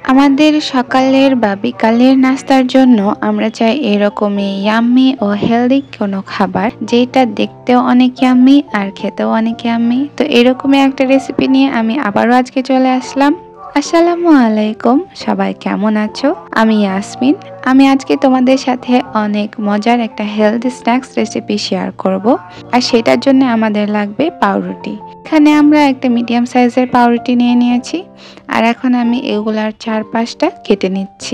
আমাদের সকালের বা বিকালের নাস্তার জন্য আমরা চাই এরকমই ইয়াম্মি ও হেলদি কোনো খাবার, যেটা দেখতেও অনেক ইয়াম্মি আর খেতেও অনেক ইয়াম্মি। তো এরকমই একটা রেসিপি নিয়ে আমি আবারও আজকে চলে আসলাম। আসসালামু আলাইকুম, সবাই কেমন আছো? আমি ইয়াসমিন। আমি আজকে তোমাদের সাথে অনেক মজার একটা হেলদি স্ন্যাক্স রেসিপি শেয়ার করব। আর সেটার জন্য আমাদের লাগবে পাউরুটি। এখানে আমরা একটা মিডিয়াম সাইজের পাউরুটি নিয়ে নিয়েছি। আর এখন আমি এগুলার 4-5টা কেটে নিচ্ছি।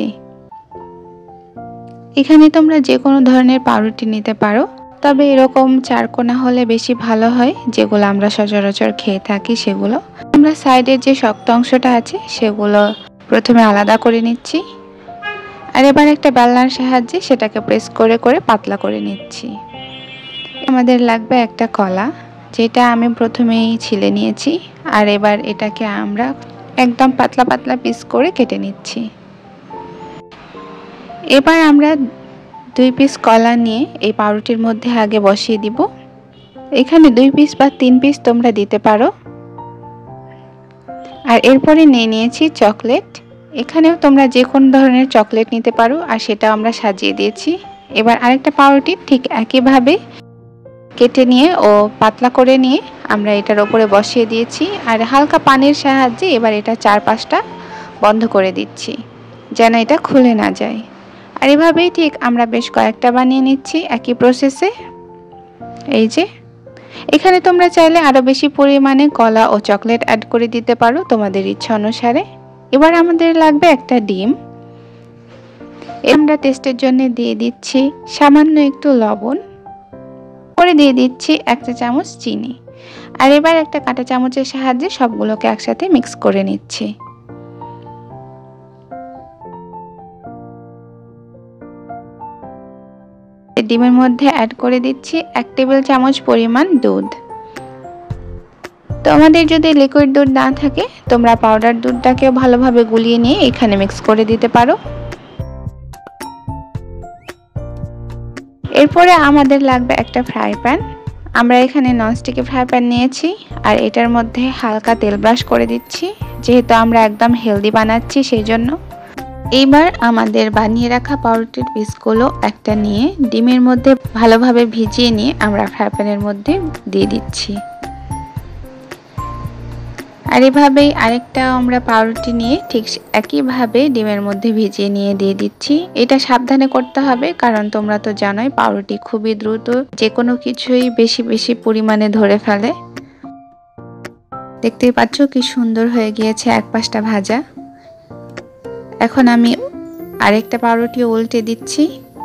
এখানে তোমরা যে কোনো ধরনের পাউরুটি নিতে পারো, তবে এরকম চারকোনা হলে বেশি ভালো হয়, যেগুলো আমরা সচরাচর খেয়ে থাকি সেগুলো। আমরা সাইডের যে শক্ত অংশটা আছে সেগুলো প্রথমে আলাদা করে নিচ্ছি। আর এবার একটা বেলনার সাহায্যে সেটাকে প্রেস করে করে পাতলা করে নিচ্ছি। আমাদের লাগবে একটা কলা, যেটা আমি প্রথমেই ছিলে নিয়েছি। আর এবার এটাকে আমরা একদম পাতলা পাতলা পিস করে কেটে নিচ্ছি। এবার আমরা 2 পিস কলা নিয়ে এই পাউরুটির মধ্যে আগে বসিয়ে দিব। এখানে 2 পিস বা 3 পিস তোমরা দিতে পারো। আর এরপরে নিয়ে নিয়েছি চকলেট। এখানেও তোমরা যে কোনো ধরনের চকলেট নিতে পারো, আর সেটা আমরা সাজিয়ে দিয়েছি। এবার আরেকটা পাউরুটি ঠিক একইভাবে কেটে নিয়ে ও পাতলা করে নিয়ে আমরা এটার উপরে বসিয়ে দিয়েছি। আর হালকা পানির সাহায্যে এবার এটা 4-5টা বন্ধ করে দিচ্ছি, যেন এটা খুলে না যায়। আর এভাবেই ঠিক আমরা বেশ কয়েকটা বানিয়ে নিচ্ছি একই প্রসেসে। এই যে এখানে তোমরা চাইলে আরো বেশি পরিমাণে কলা ও চকলেট অ্যাড করে দিতে পারো তোমাদের ইচ্ছা অনুসারে। এবার আমাদের লাগবে একটা ডিম। আমরা টেস্টের জন্য দিয়ে দিচ্ছি সামান্য একটু লবণ, করে দিয়ে দিচ্ছি 1 চা চামচ চিনি। আর এবার একটা কাঁটা চামচের সাহায্যে সবগুলোকে একসাথে মিক্স করে নিচ্ছি। ডিমের মধ্যে অ্যাড করে দিচ্ছি 1 টেবিল চামচ পরিমাণ দুধ। তোমাদের যদি লিকুইড দুধ না থাকে, তোমরা পাউডার দুধটাকেও ভালোভাবে গুলিয়ে নিয়ে এখানে মিক্স করে দিতে পারো। এরপরে আমাদের লাগবে একটা ফ্রাই প্যান। আমরা এখানে ননস্টিকের ফ্রাই প্যান নিয়েছি। আর এটার মধ্যে হালকা তেল ব্রাশ করে দিচ্ছি, যেহেতু আমরা একদম হেলদি বানাচ্ছি সেই জন্য। এইবার আমাদের বানিয়ে রাখা পাউরুটির পিসগুলো একটা নিয়ে ডিমের মধ্যে ভালোভাবে ভিজিয়ে নিয়ে আমরা ফ্রাই প্যানের মধ্যে দিয়ে দিচ্ছি। আর এভাবেই আরেকটা আমরা পাউরুটি নিয়ে ঠিক একইভাবে ডিমের মধ্যে ভিজিয়ে নিয়ে দিয়ে দিচ্ছি। এটা সাবধানে করতে হবে, কারণ তোমরা তো জানোই পাউরুটি খুবই দ্রুত যে কোনো কিছুই বেশি বেশি পরিমাণে ধরে ফেলে। দেখতেই পাচ্ছ কি সুন্দর হয়ে গিয়েছে এক পাশটা ভাজা। এখন আমি আরেকটা পাউরুটি উল্টে দিচ্ছি।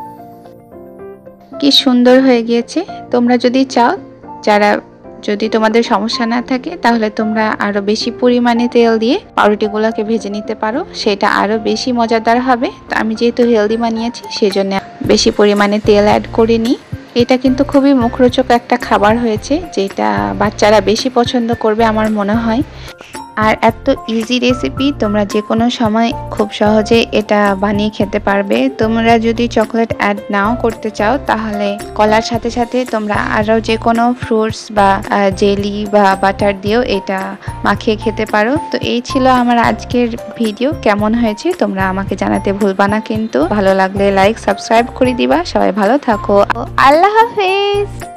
কি সুন্দর হয়ে গিয়েছে। তোমরা যদি চাও, যদি তোমাদের সমস্যা না থাকে, তাহলে তোমরা আরো বেশি পরিমাণে তেল দিয়ে পাউরুটিগুলোকে ভেজে নিতে পারো, সেটা আরো বেশি মজাদার হবে। তো আমি যেহেতু হেলদি বানিয়েছি সেজন্য বেশি পরিমাণে তেল অ্যাড করিনি। এটা কিন্তু খুবই মুখরোচক একটা খাবার হয়েছে, যেটা বাচ্চারা বেশি পছন্দ করবে আমার মনে হয়। আর এত ইজি রেসিপি, তোমরা যে কোনো সময় খুব সহজে এটা বানিয়ে খেতে পারবে। তোমরা যদি চকলেট অ্যাড নাও করতে চাও, তাহলে কলার সাথে সাথে তোমরা আরও যে কোনো ফ্রুটস বা জেলি বা বাটার দিয়েও এটা মাখিয়ে খেতে পারো। তো এই ছিল আমার আজকের ভিডিও। কেমন হয়েছে তোমরা আমাকে জানাতে ভুলবা না কিন্তু। ভালো লাগলে লাইক সাবস্ক্রাইব করে দিবা। সবাই ভালো থাকো। আল্লাহ হাফেজ।